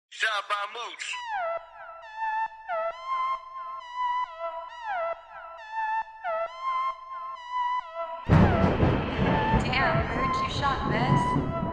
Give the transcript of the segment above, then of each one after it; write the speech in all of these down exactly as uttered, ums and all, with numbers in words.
Shot by Mooch. Damn, Mooch, you shot this?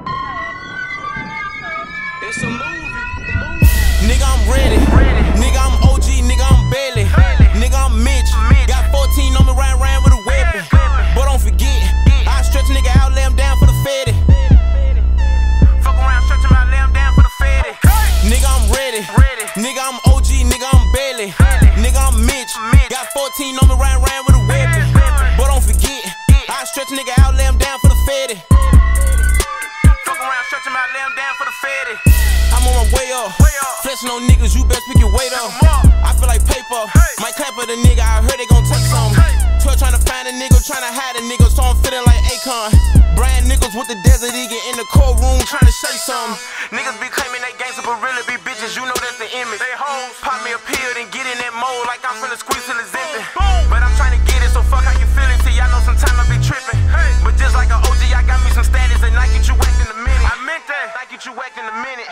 It's a movie. Nigga, I'm ready. ready. Nigga, I'm O G. Nigga, I'm Bailey. Bailey. Nigga, I'm Mitch. Mitch. Got fourteen on me, riding around with a weapon. Yeah. But don't forget, I stretch a nigga out, lay him down for the fatty. Fuck around, stretch him out, lay him down for the fatty. Nigga, I'm ready. ready. Nigga, I'm O G. Nigga, I'm Bailey. Bailey. Nigga, I'm Mitch. Mitch. Got fourteen on me, riding around with a weapon. Yeah. But don't forget, I stretch a nigga out, lay him down for the fatty. Fuck around, stretch him out, lay him down for the fatty. I'm on my way up, way up. Flexing on niggas, you best pick your weight up. I feel like paper, hey. Might clap at a nigga, I heard they gon' take some. Hey. twelve trying to find a nigga, trying to hide a nigga, so I'm feeling like Akon. Brian Nichols with the desert eagle in the courtroom, trying to say something. Niggas be claiming they gangsta, but really be bitches, you know that's the image. They hoes, pop me a pill, then get in that mold like I'm finna squeeze till it's empty. But I'm trying to get it, so fuck how you feeling, see y'all know sometimes I be tripping. Hey. But just like an O G, I got me some status, and I get you whacked in a minute. I meant that, I get you whacked in a minute.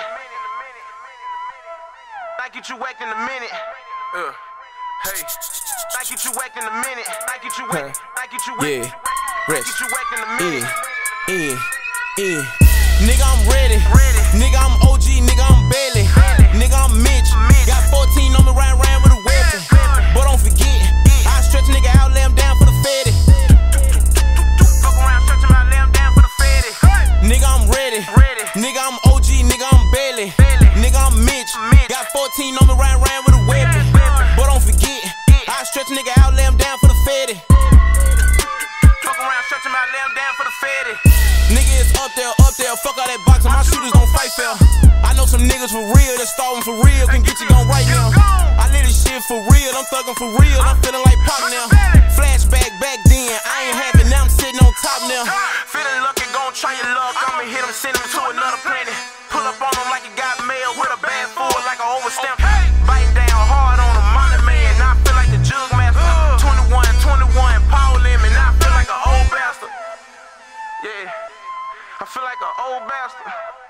I get you whacked in a minute. Uh, hey, I get you whacked in a minute. I get you whacked. I get you whacked. Yeah, I get you whacked in a minute. Yeah, yeah, yeah. Nigga, I'm ready. ready. Nigga, I'm O G. Nigga, I'm Bailey. Bailey. Nigga, I'm Mitch. Mitch. Got fourteen on me, riding around with a weapon. Yeah. But don't forget, yeah. I stretch a nigga out, lay him down for the fatty. Fuck around, stretch him out, lay him down for the fatty. Hey. Nigga, I'm ready. ready. Nigga, I'm O G. Nigga, I'm Bailey. Bailey. Nigga, I'm Mitch. Mitch. Got fourteen on me, riding around with a weapon. But don't forget, I stretch a nigga out, lay him down for the fatty. Fuck around, stretch him out, lay him down for the fatty. Nigga is up there, up there, fuck all that boxing, my shooters don't fight fair. I know some niggas for real, that starving for real, can get you gone right now. I live this shit for real, I'm thugging for real, I'm feeling like pop now. Flashback back then, I ain't happy, now I'm sitting on top now. Feeling lucky, gon' try your luck, I'ma hit him, send him to another planet. Pull up on him like he got mail, with a bad fool like an overstamp. Biting down hard on him, money man, now I feel like the jug master. twenty-one, twenty-one, power limit, now I feel like an old bastard. Yeah, I feel like an old bastard.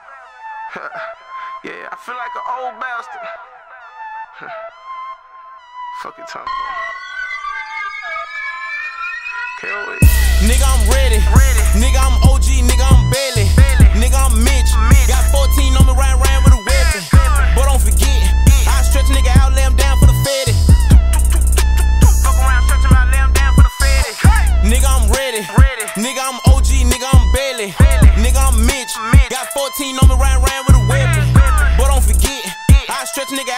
Yeah, I feel like an old bastard. Fuck it, talk. Nigga, I'm ready. ready. Nigga, I'm O G. Nigga, I'm Bailey. Bailey. Nigga, I'm Mitch. Mitch. Got fourteen on me, riding around with a weapon. Yeah. But don't forget, yeah. I stretch a nigga out, lay him down for the fatty. Fuck around, stretch him out, lay him down for the fatty. Okay. Nigga, I'm ready. ready. Nigga, I'm O G. Nigga, I'm Bailey. Bailey. Nigga, I'm Mitch. Mitch. Got fourteen on me, riding around with a weapon. Yeah. But don't forget, yeah. I stretch a nigga